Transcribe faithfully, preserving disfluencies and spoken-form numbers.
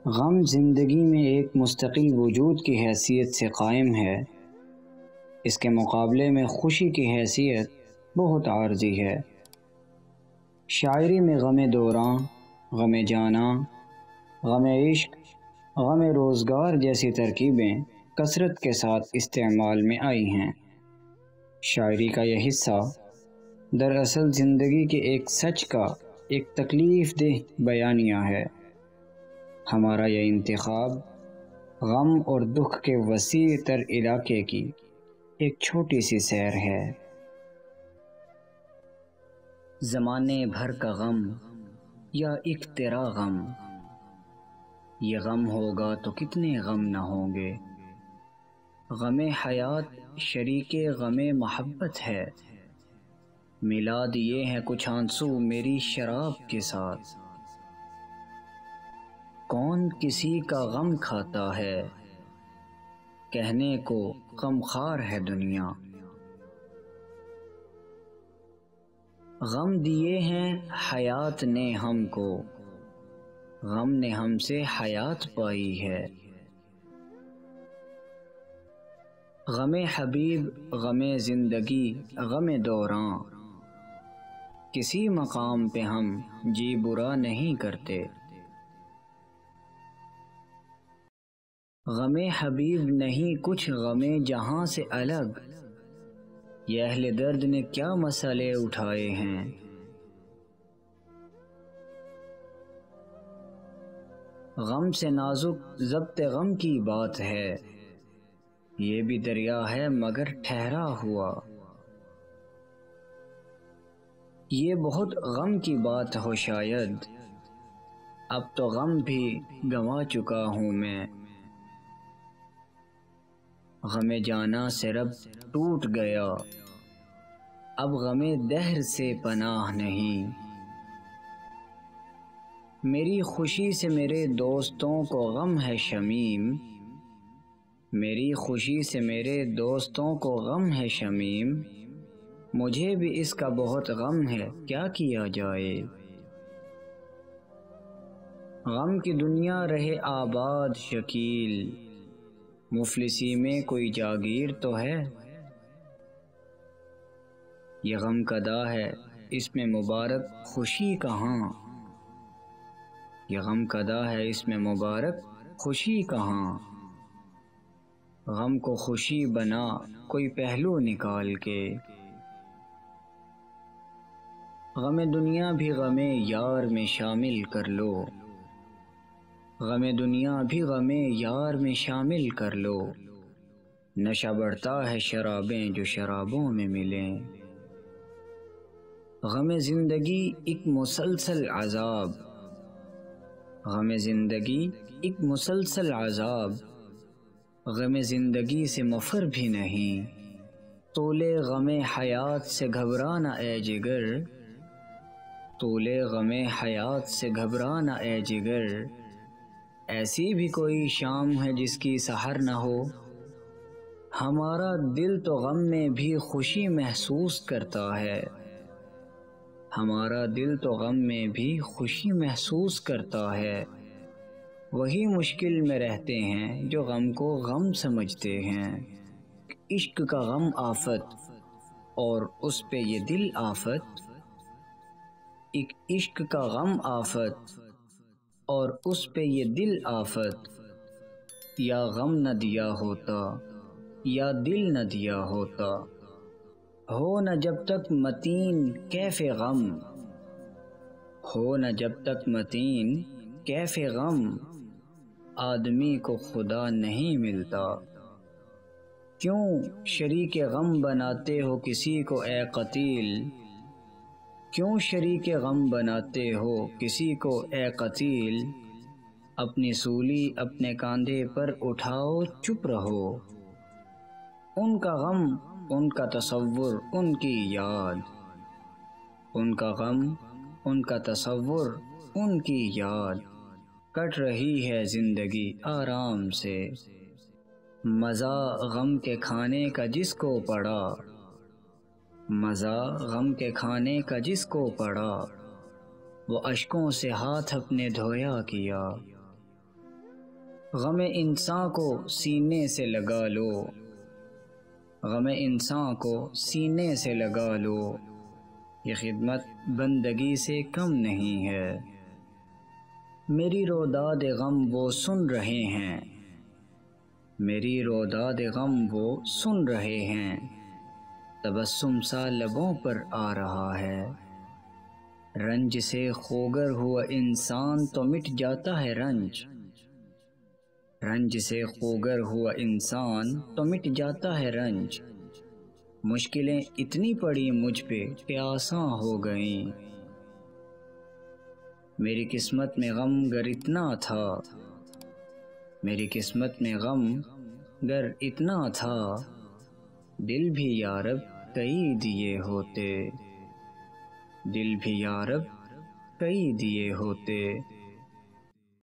غم زندگی میں ایک مستقل وجود کی حیثیت سے قائم ہے۔ اس کے مقابلے میں خوشی کی حیثیت بہت عارضی ہے۔ شاعری میں غم دوراں، غم جاناں، غم عشق، غم روزگار جیسی ترکیبیں کثرت کے ساتھ استعمال میں آئی ہیں۔ شاعری کا یہ حصہ دراصل زندگی کے ایک سچ کا ایک تکلیف دہ بیانیہ ہے۔ ہمارا یہ انتخاب غم اور دکھ کے وسیع تر علاقے کی ایک چھوٹی سی سیر ہے۔ زمانے بھر کا غم یا ایک تیرا غم، یہ غم ہوگا تو کتنے غم نہ ہوں گے۔ غم حیات شریک غم محبت ہے، میلاد یہ ہے کچھ آنسو میری شراب کے ساتھ۔ کون کسی کا غم کھاتا ہے، کہنے کو غم خوار ہے دنیا۔ غم دیے ہیں حیات نے ہم کو، غم نے ہم سے حیات پائی ہے۔ غم حبیب، غم زندگی، غم دوراں، کسی مقام پہ ہم جی برا نہیں کرتے۔ غم حبیب نہیں کچھ غم جہاں سے الگ، یہ اہل درد نے کیا مسئلے اٹھائے ہیں۔ غم سے نازک ضبط غم کی بات ہے، یہ بھی دریا ہے مگر ٹھہرا ہوا۔ یہ بہت غم کی بات ہو شاید، اب تو غم بھی گنوا چکا ہوں میں۔ غم جانا سے رب ٹوٹ گیا، اب غم دہر سے پناہ نہیں۔ میری خوشی سے میرے دوستوں کو غم ہے شمیم، میری خوشی سے میرے دوستوں کو غم ہے شمیم۔ مجھے بھی اس کا بہت غم ہے، کیا کیا جائے۔ غم کی دنیا رہے آباد شکیل، مفلسی میں کوئی جاگیر تو ہے۔ یہ غم کدا ہے، اس میں مبارک خوشی کہاں۔ یہ غم کدا ہے، اس میں مبارک خوشی کہاں۔ غم کو خوشی بنا کوئی پہلو نکال کے۔ غم دنیا بھی غم یار میں شامل کر لو، غم دنیا بھی غم یار میں شامل کر لو۔ نشہ بڑھتا ہے شرابیں جو شرابوں میں ملیں۔ غم زندگی ایک مسلسل عذاب، غم زندگی ایک مسلسل عذاب۔ غم زندگی سے مفر بھی نہیں، طولے غم حیات سے گھبرانا اے جگر، طولے غم حیات سے گھبرانا اے جگر۔ ایسی بھی کوئی شام ہے جس کی سحر نہ ہو، ہمارا دل تو غم میں بھی خوشی محسوس کرتا ہے، ہمارا دل تو غم میں بھی خوشی محسوس کرتا ہے۔ وہی مشکل میں رہتے ہیں جو غم کو غم سمجھتے ہیں۔ عشق کا غم آفت اور اس پہ یہ دل آفت، ایک عشق کا غم آفت اور اس پہ یہ دل آفت۔ یا غم نہ دیا ہوتا یا دل نہ دیا ہوتا، ہو نہ جب تک متین کیف غم، ہو نہ جب تک متین کیف غم۔ آدمی کو خدا نہیں ملتا، کیوں شریک غم بناتے ہو کسی کو اے قتیل، کیوں شریک غم بناتے ہو کسی کو اے قتیل۔ اپنی سولی اپنے کاندھے پر اٹھاؤ چپ رہو، ان کا غم ان کا تصور ان کی یاد، ان کا غم ان کا تصور ان کی یاد۔ کٹ رہی ہے زندگی آرام سے، مزہ غم کے کھانے کا جس کو پڑا، مزہ غم کے کھانے کا جس کو پڑا، وہ اشکوں سے ہاتھ اپنے دھویا کیا۔ غم انسان کو سینے سے لگا لو، غم انسان کو سینے سے لگا لو، یہ خدمت بندگی سے کم نہیں ہے۔ میری روداد غم وہ سن رہے ہیں، میری روداد غم وہ سن رہے ہیں، تبسم سا لبوں پر آ رہا ہے۔ رنج سے خوگر ہوا انسان تو مٹ جاتا ہے رنج، رنج سے خوگر ہوا انسان تو مٹ جاتا ہے رنج۔ مشکلیں اتنی پڑی مجھ پہ کہ آساں ہو گئیں، میری قسمت میں غم گر اتنا تھا، میری قسمت میں غم گر اتنا تھا، دل بھی یارب کئی دیے ہوتے، دل بھی یارب کئی دیے ہوتے۔